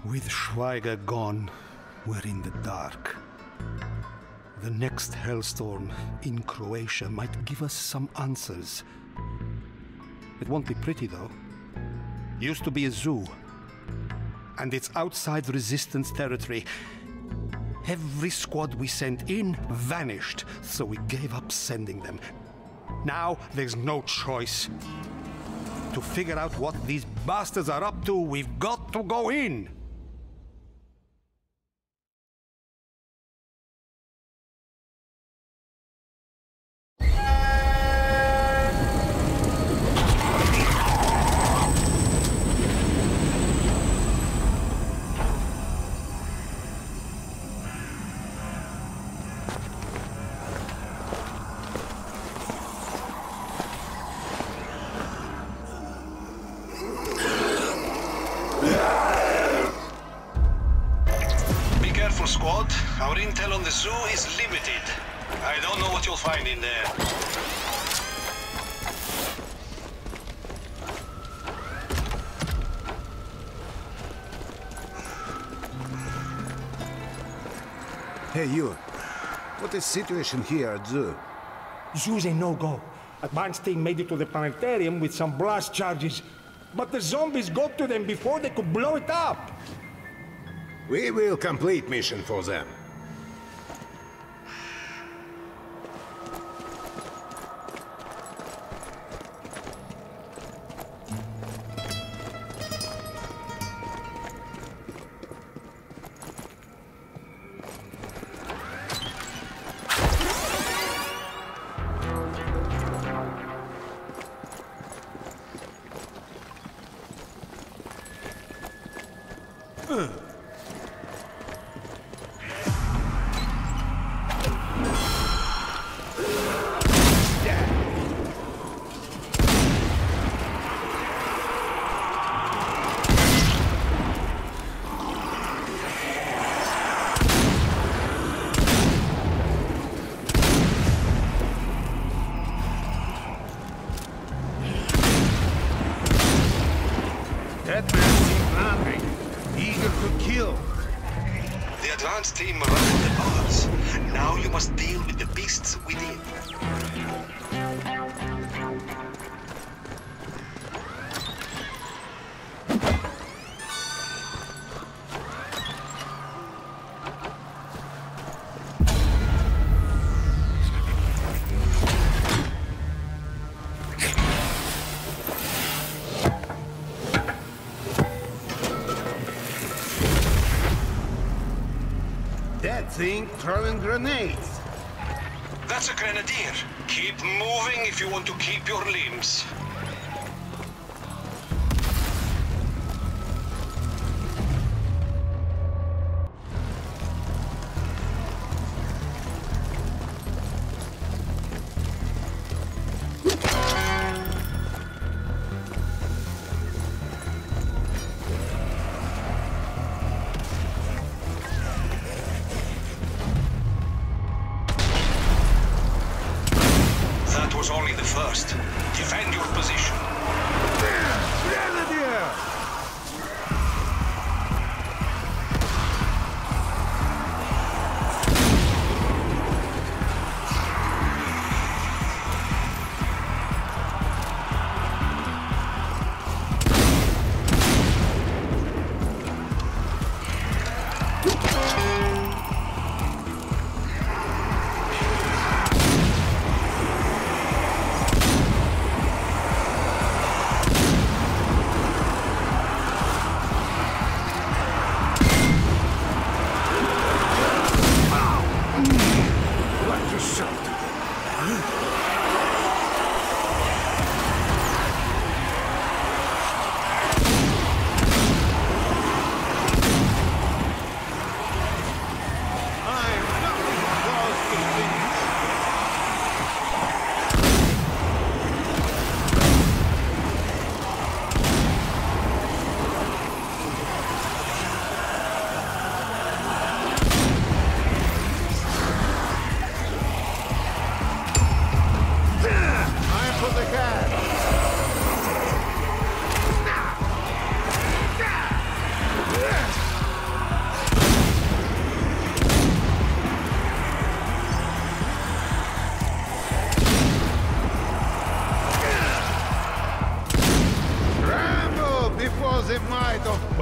With Schweiger gone, we're in the dark. The next hellstorm in Croatia might give us some answers. It won't be pretty, though. Used to be a zoo. And it's outside resistance territory. Every squad we sent in vanished, so we gave up sending them. Now there's no choice. To figure out what these bastards are up to, we've got to go in! Squad, our intel on the zoo is limited. I don't know what you'll find in there. Hey, you. What is situation here at zoo? Zoo's a no-go. Advanced team made it to the planetarium with some blast charges. But the zombies got to them before they could blow it up. We will complete mission for them. That man seemed hungry, eager to kill. The advanced team around the bars. Now you must deal with the beasts within. That thing throwing grenades. That's a grenadier. Keep moving if you want to keep your limbs. That was only the first. Defend your position. Grenadier!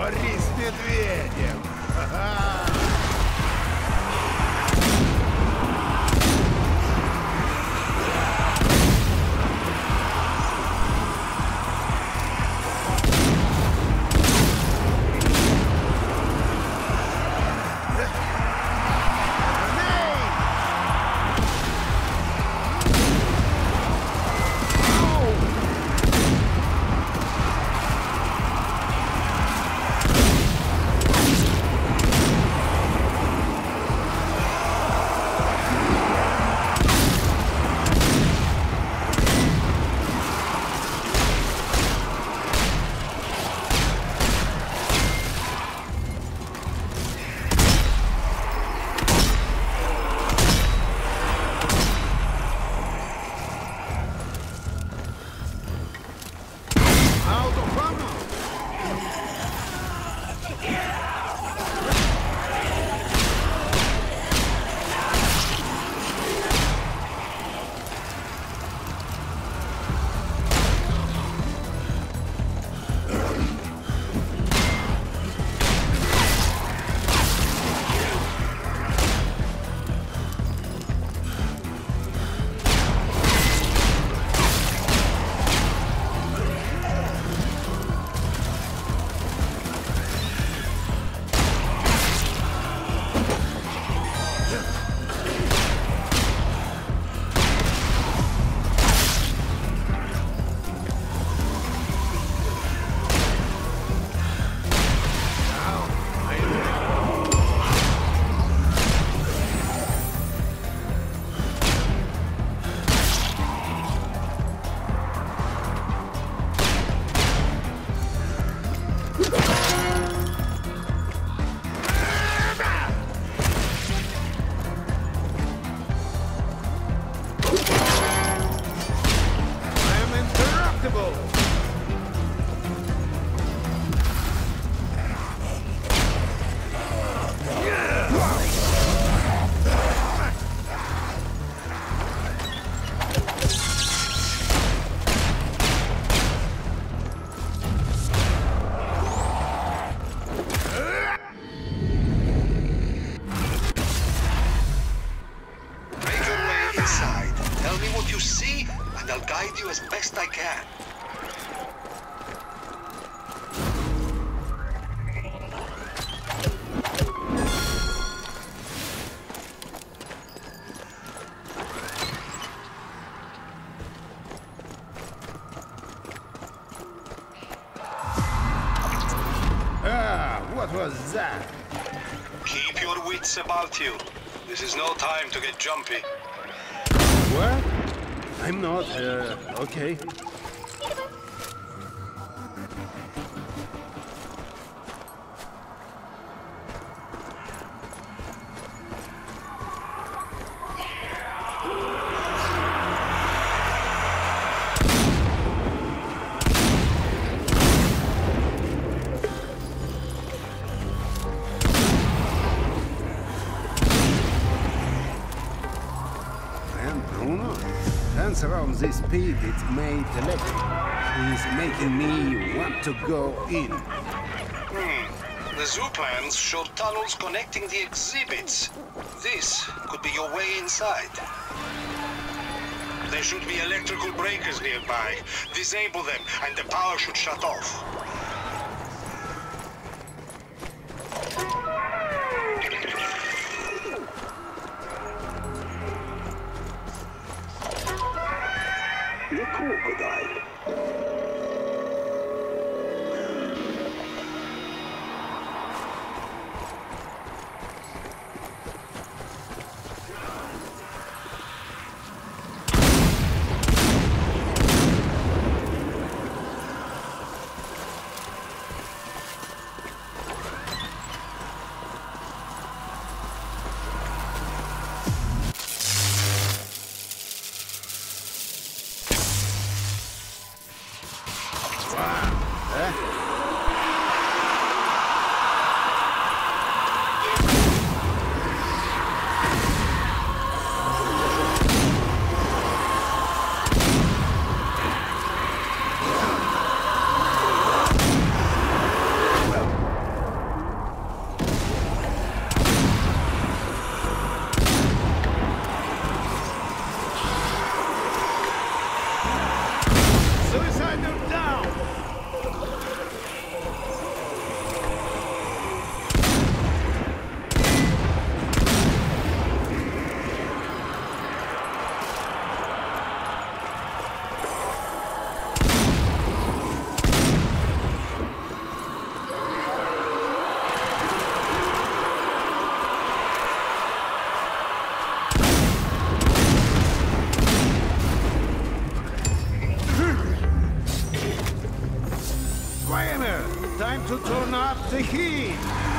Борис Медведев! I'll guide you as best I can. What was that? Keep your wits about you. This is no time to get jumpy. What? I'm not, okay. Around this pit, it's made electric. It's making me want to go in. The zoo plans show tunnels connecting the exhibits. This could be your way inside. There should be electrical breakers nearby. Disable them, and the power should shut off. The crocodile. time to turn up the heat!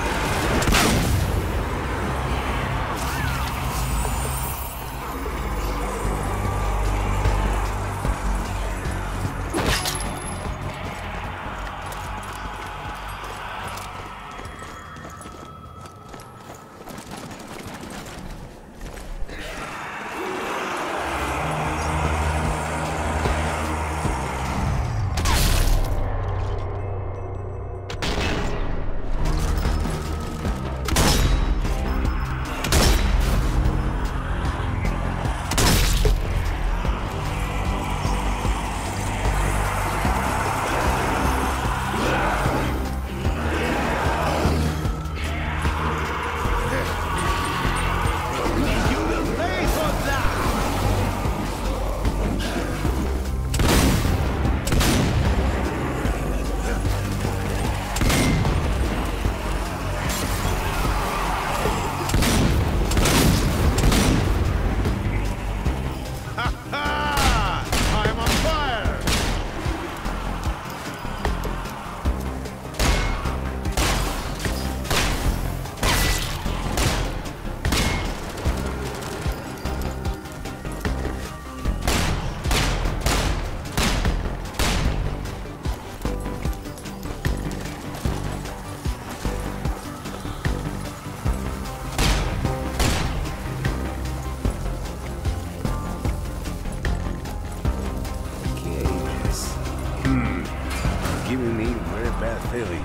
Giving me very bad feelings.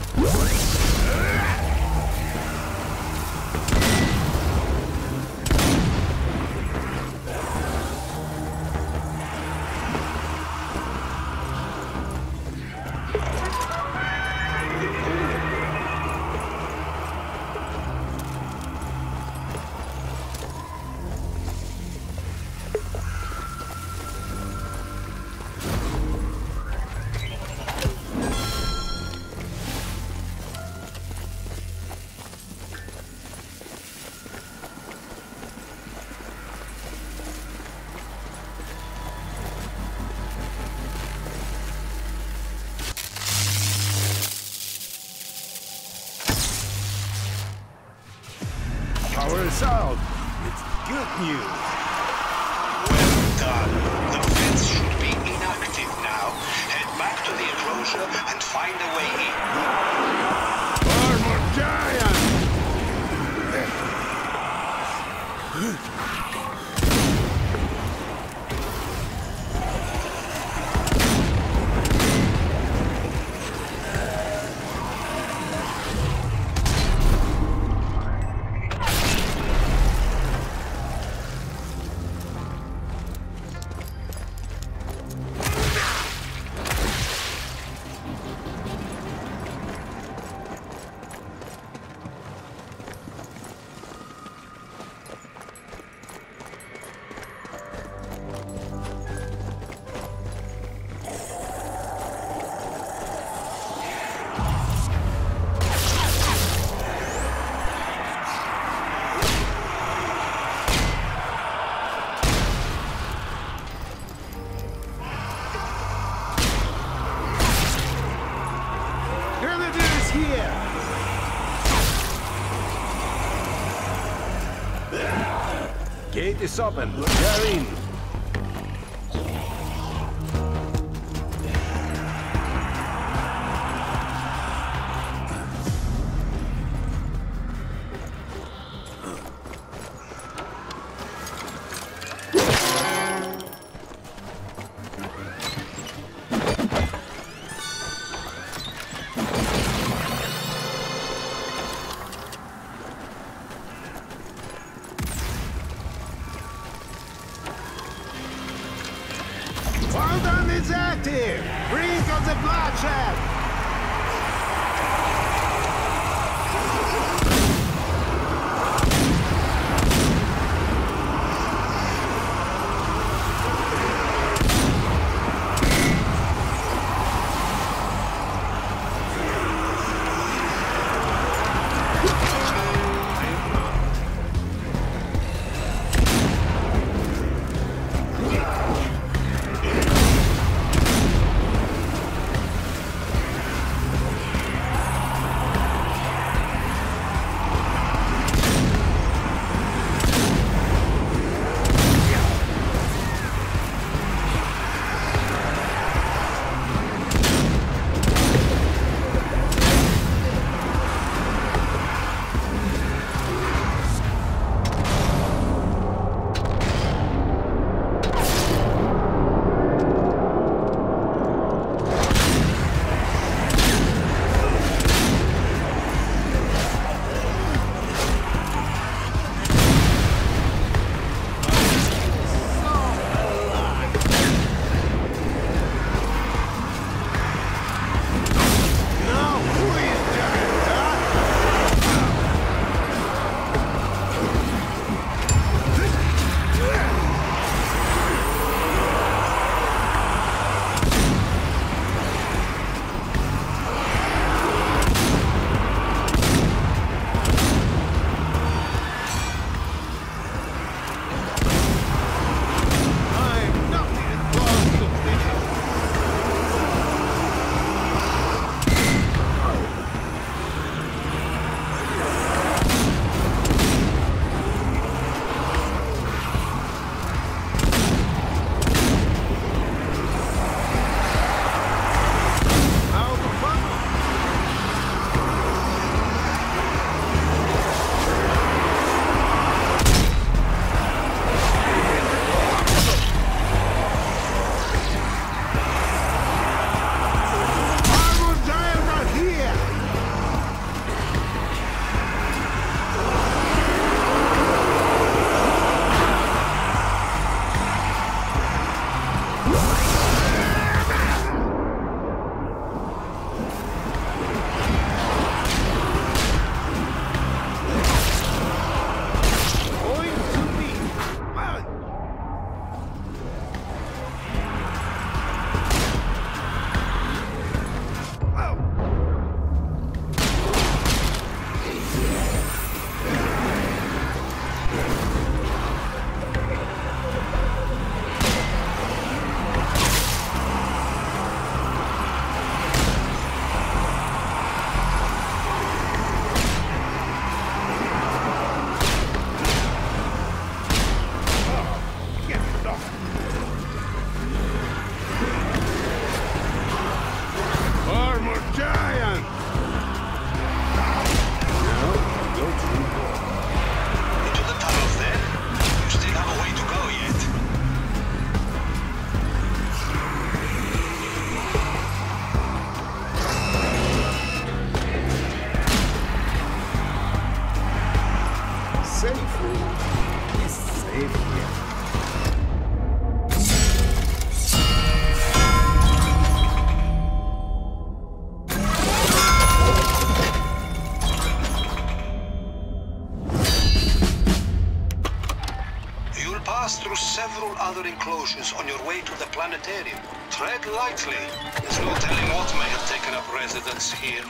Power us out. It's good news. Well done. The fence should be inactive now. Head back to the enclosure and find a way in. Armor giant! Grenadiers here! Gate is open. They're in. Fountain is active! Brink of the bloodshed! safely. It's safe here. You'll pass through several other enclosures on your way to the planetarium. Tread lightly. There's no telling what may have taken up residence here.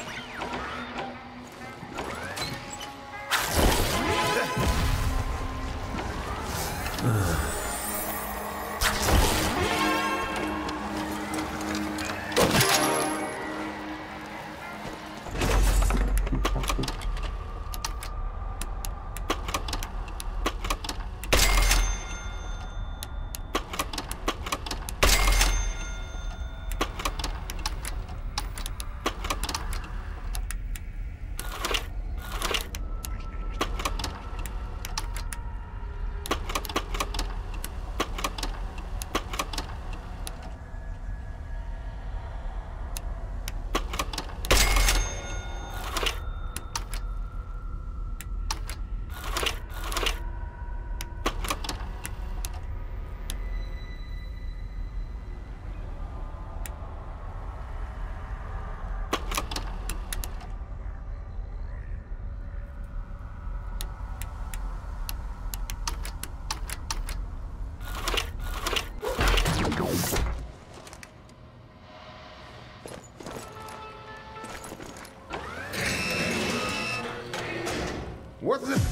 What's it?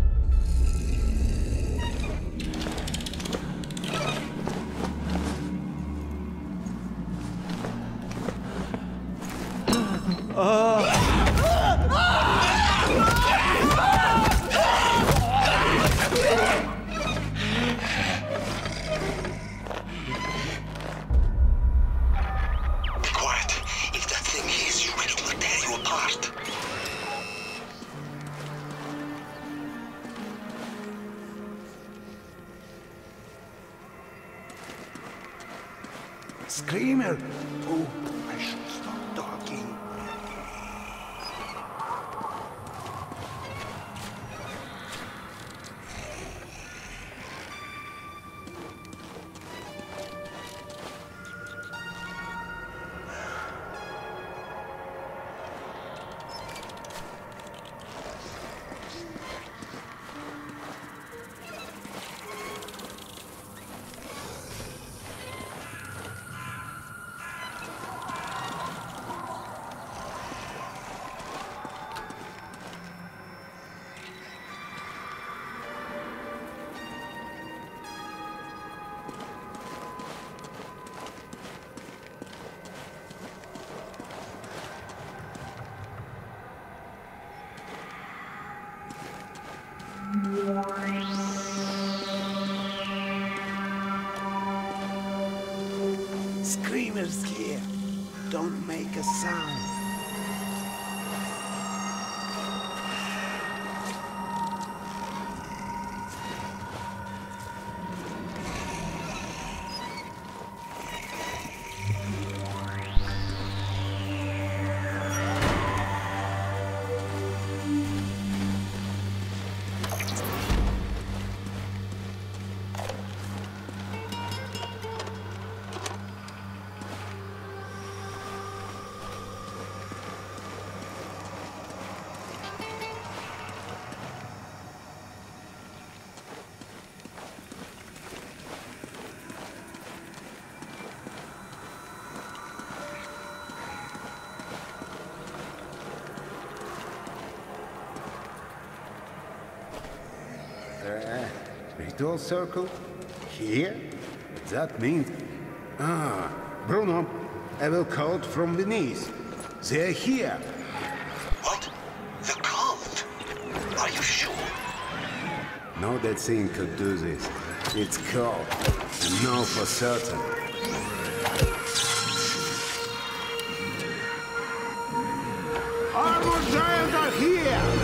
Be quiet. If that thing hears you, it will tear you apart. Screamer! Oh, I should stop talking. Screamer's here. Don't make a sound. Ritual circle? Here? That means... Ah, Bruno, I will call from beneath. They're here. What? The cult? Are you sure? No, that thing could do this. It's called. I know for certain. Armor giants are here!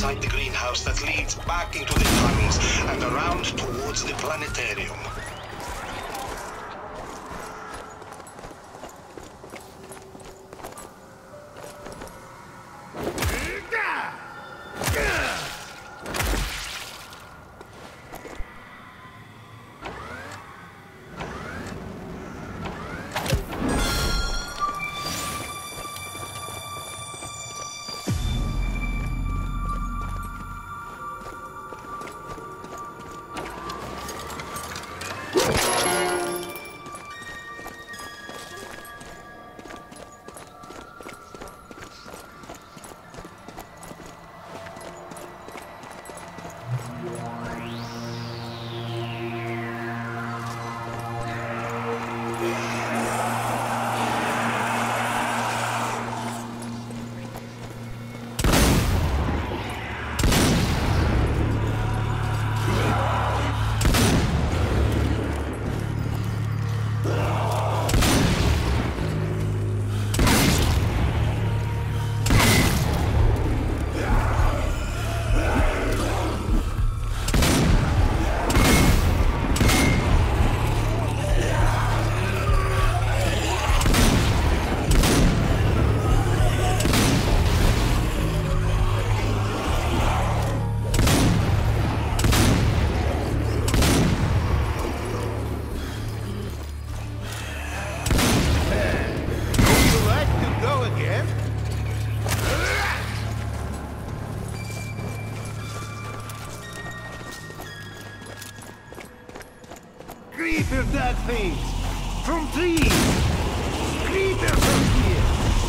inside the greenhouse that leads back into the tunnels and around towards the planetarium. Creeper that things! From trees! Creeper from here!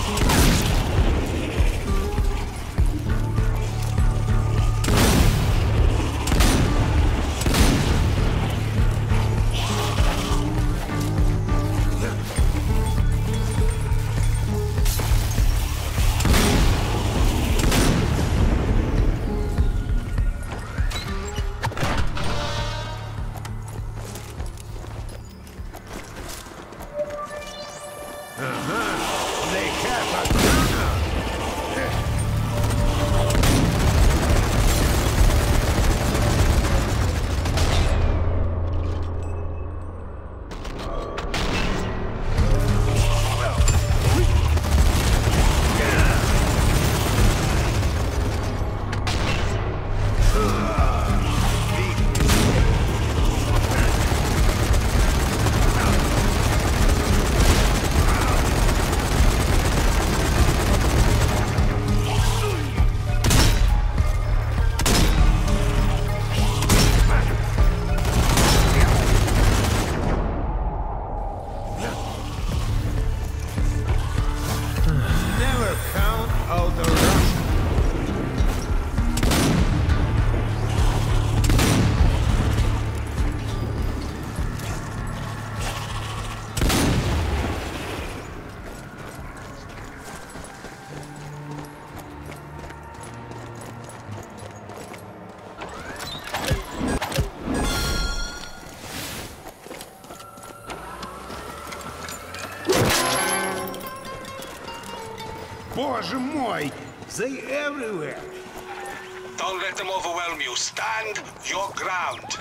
Боже мой! They everywhere! Don't let them overwhelm you. Stand your ground.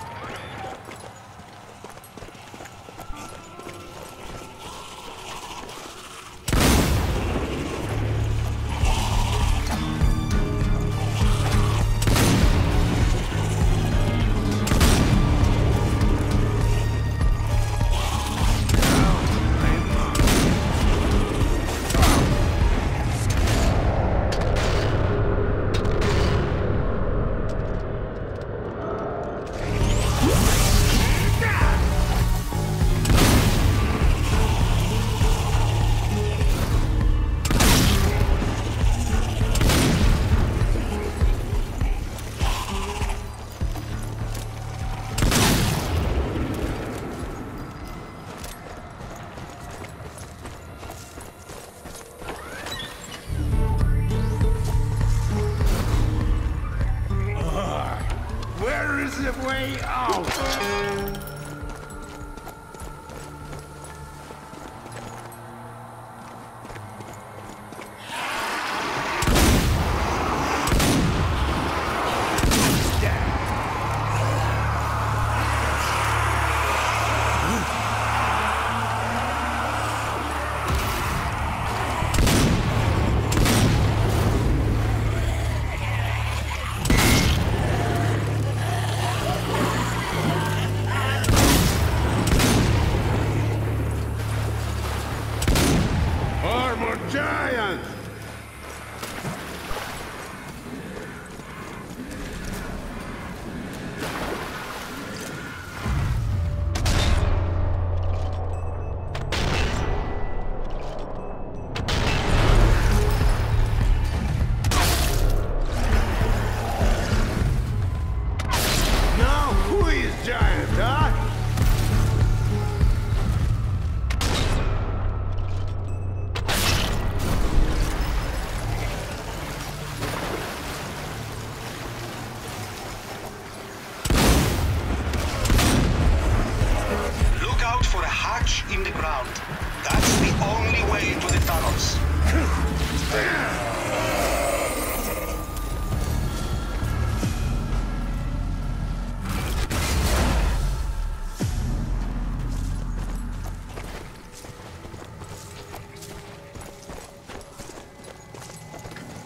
Where is the way out?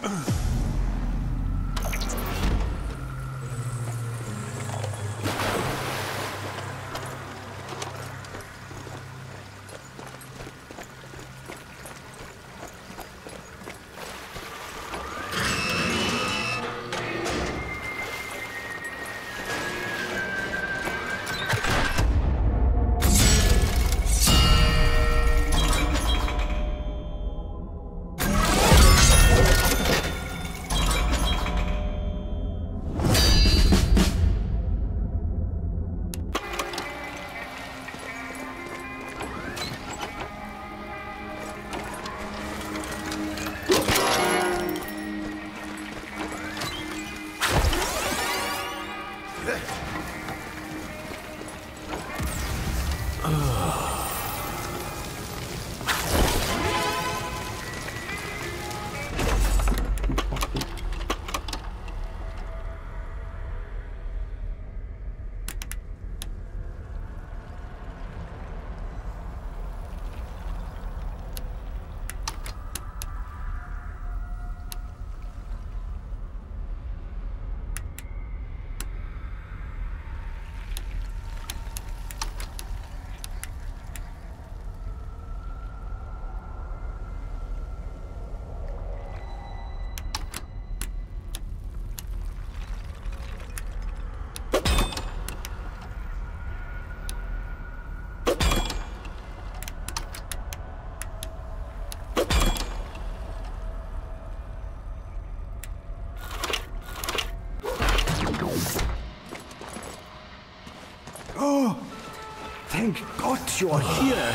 Thank God you are here.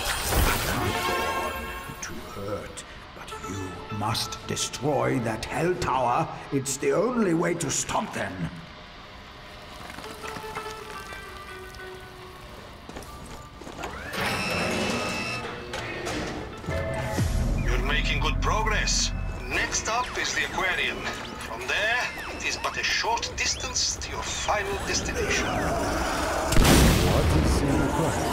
To hurt, but you must destroy that Hell Tower. It's the only way to stop them. You're making good progress. Next up is the aquarium. From there, it is but a short distance to your final destination. What is in the aquarium?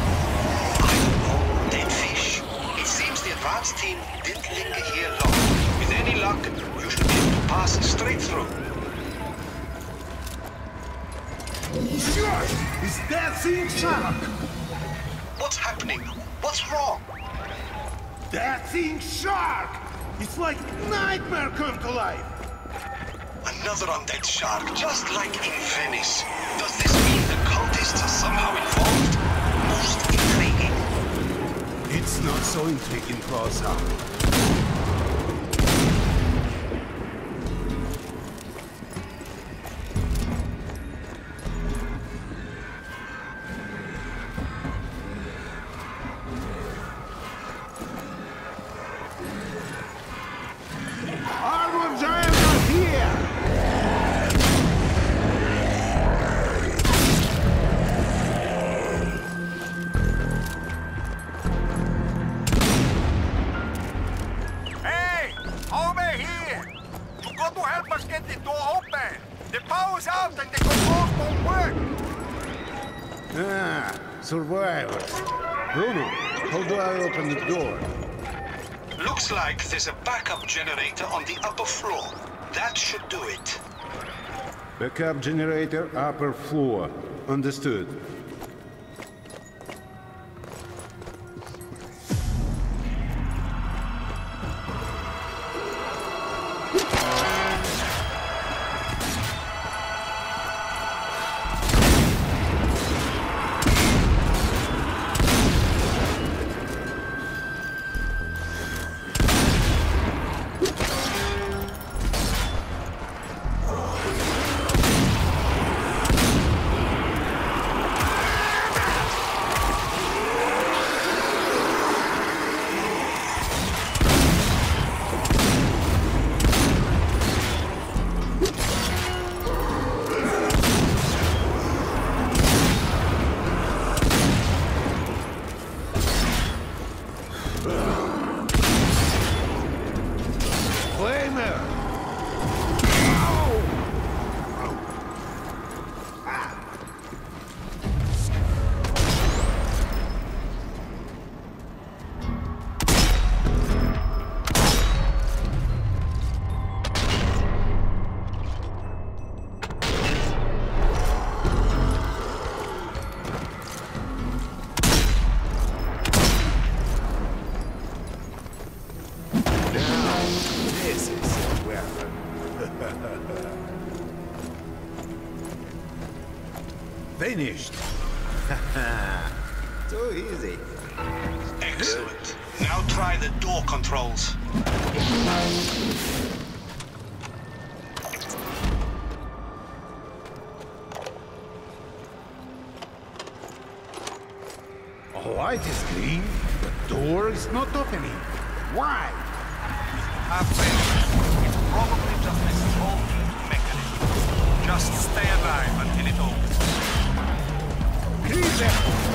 Dead fish. It seems the advance team didn't linger here long. With any luck, you should be able to pass straight through. Sure! Is that thing shark? What's happening? What's wrong? That thing shark! It's like nightmare come to life! Another undead shark, just like in Venice. Does this mean the cultists are somehow involved? Most intriguing. It's not so intriguing, Rosa. Armor giants are here! Hey! Over here! You got to help us get the door open! The power's out and the controls won't work! Ah, survivors. Bruno, how do I open the door? Looks like there's a backup generator on the upper floor. That should do it. Backup generator, upper floor. Understood. Flamer! Finished. Too easy. Excellent. Now try the door controls. Light is green. The door is not opening. Why? Have patience. It's probably just a small mechanism. Just stay alive until it opens. Creeper!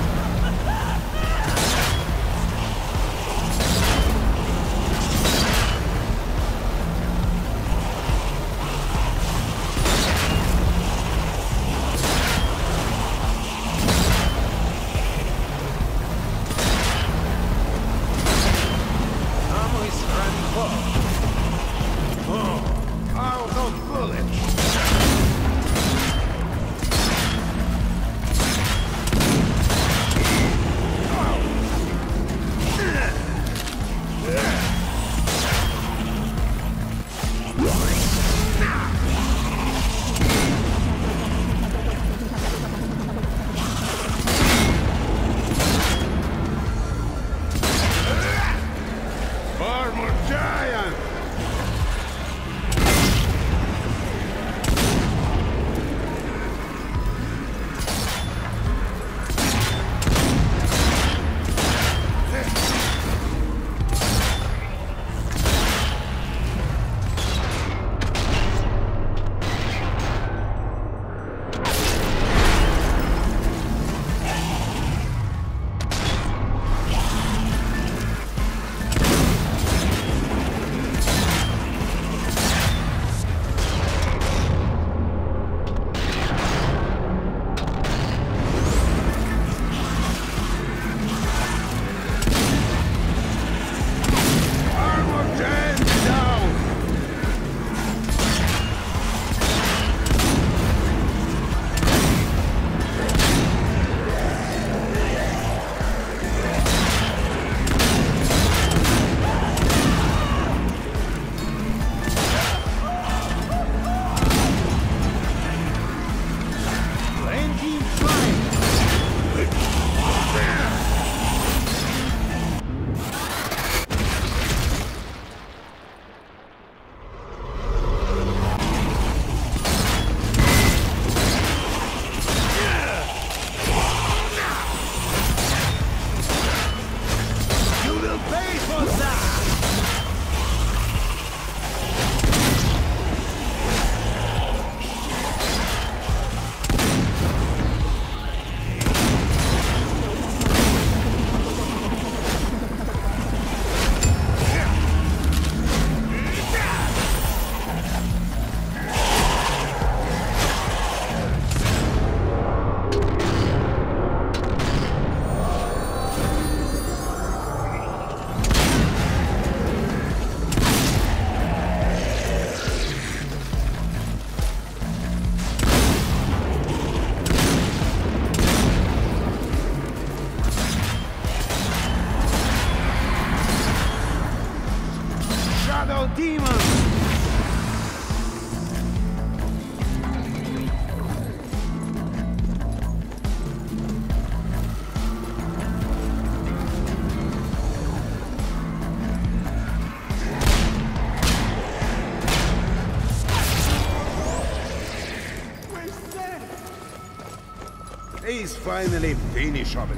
He's finally finished opening.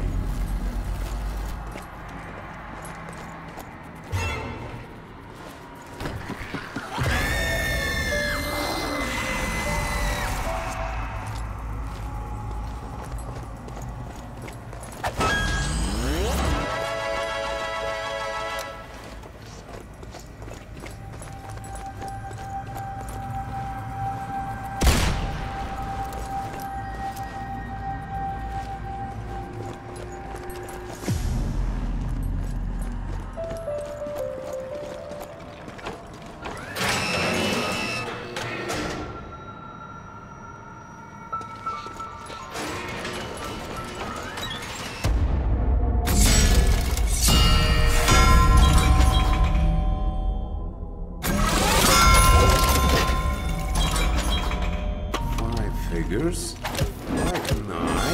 Figures like 9.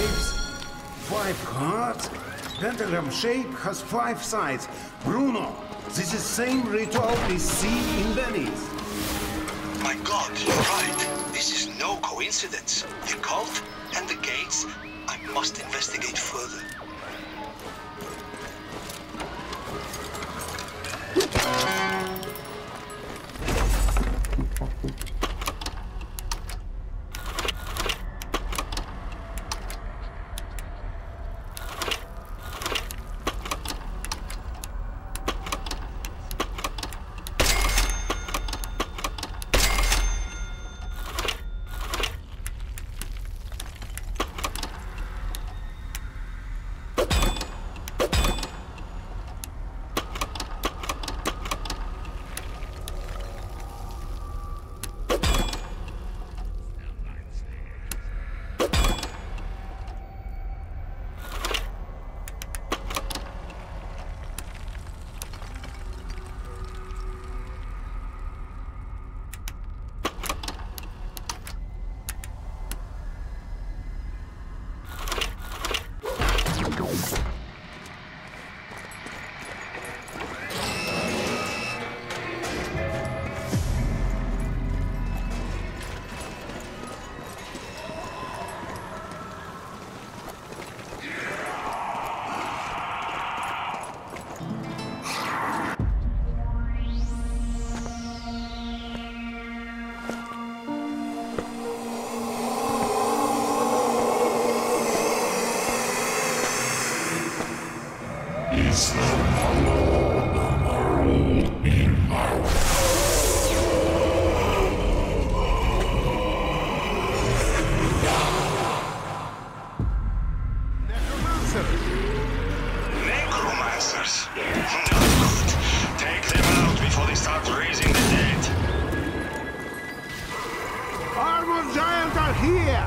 5 cards? Pentagram shape has 5 sides. Bruno, this is same ritual we see in Venice. My God, you're right. This is no coincidence. The cult and the gates. I must investigate further. Necromancers? Not good. Take them out before they start raising the dead. Armored giants are here!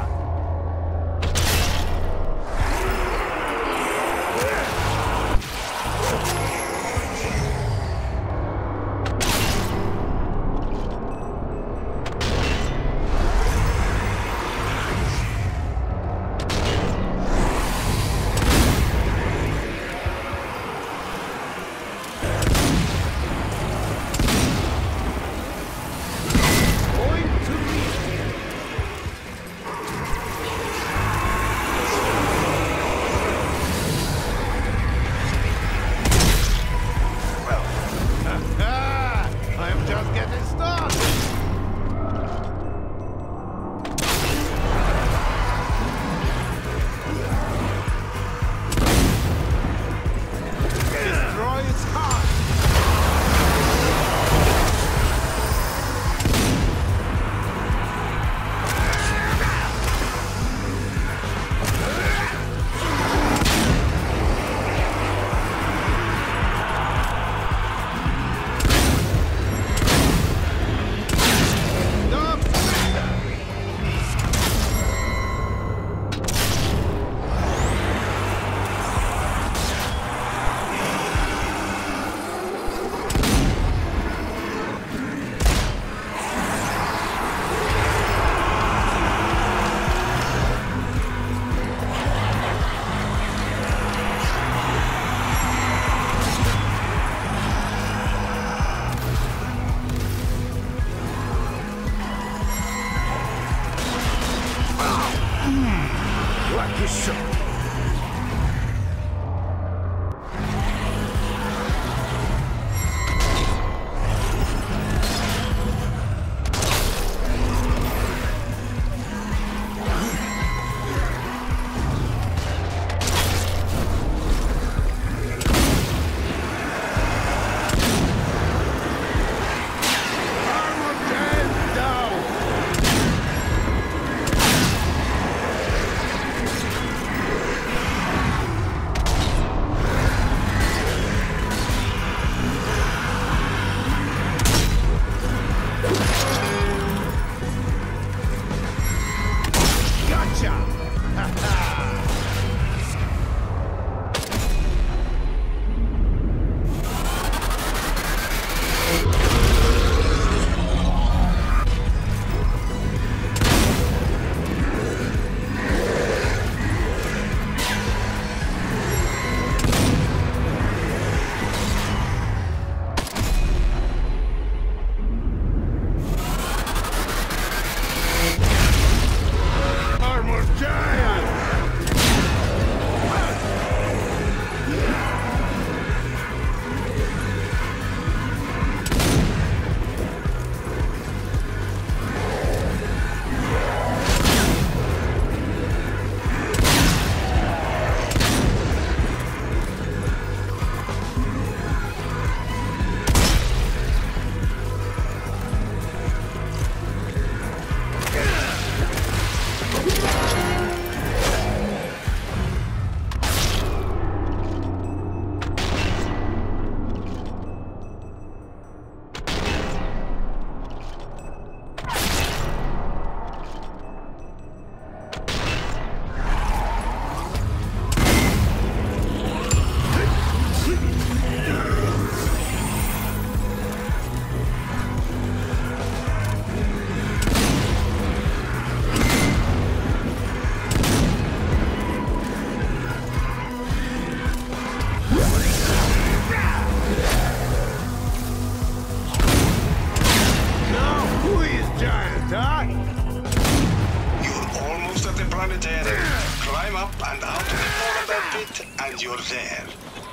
die? You're almost at the planetarium. Climb up and out of the polar bear pit, and you're there.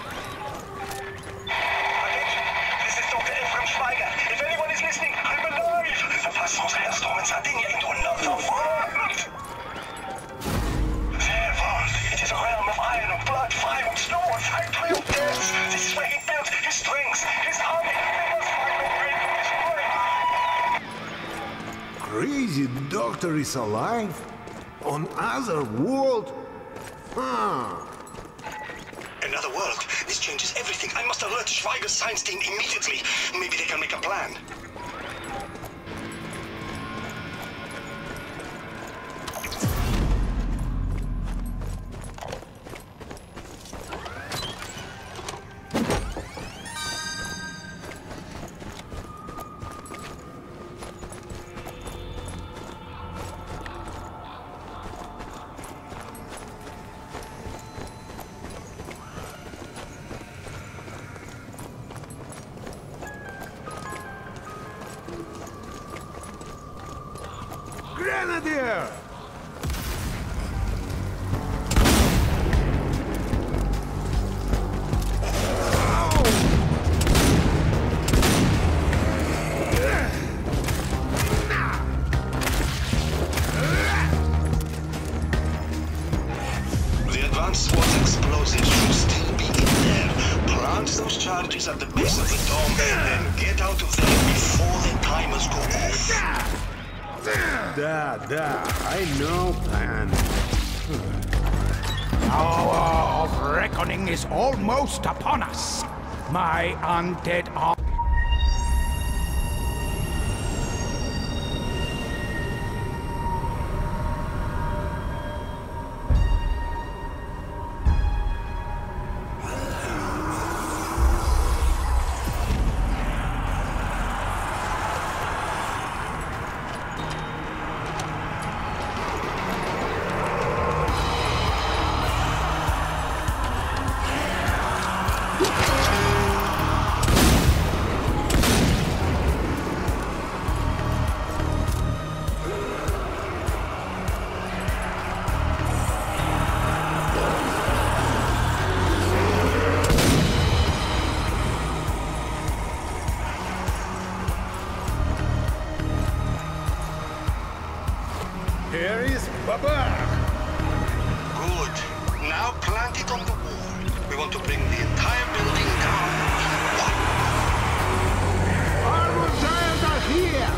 This is Dr. Ephraim Schweiger. If anyone is listening, I'm alive! Verpassen unsere Hellstorm in Sardinia into another world! Their world, it is a realm of iron and blood, fire and snow, a factory of deaths. This is where he built his strength, his army. They must find a way to destroy it. Crazy doctor is alive? On other world? Huh. Another world. This changes everything. I must alert Schweiger's science team immediately. Maybe they can make a plan. Grenadier! The advanced SWAT explosives should still be in there. Plant those charges at the base of the dome, then get out of there before the timers go off. Da, I know, plan. Hour of reckoning is almost upon us. My undead arm. Here is Baba! Good. Now plant it on the wall. We want to bring the entire building down in one. Our giants are here!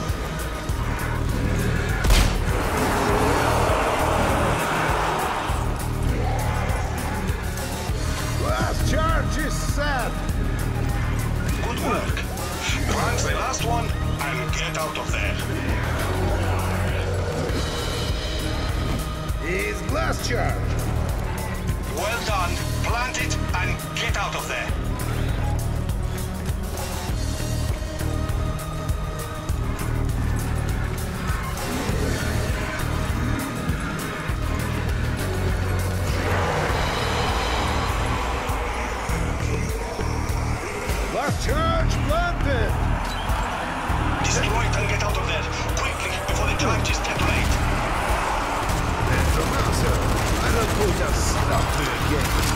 Last charge is set! Good work. Plant the last one and get out of there. Is blast charge! Well done. Plant it and get out of there. Blast charge planted! Destroy it and get out of there. Quickly, before the charges detonate. I don't put a stop to the game.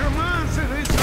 necromancer is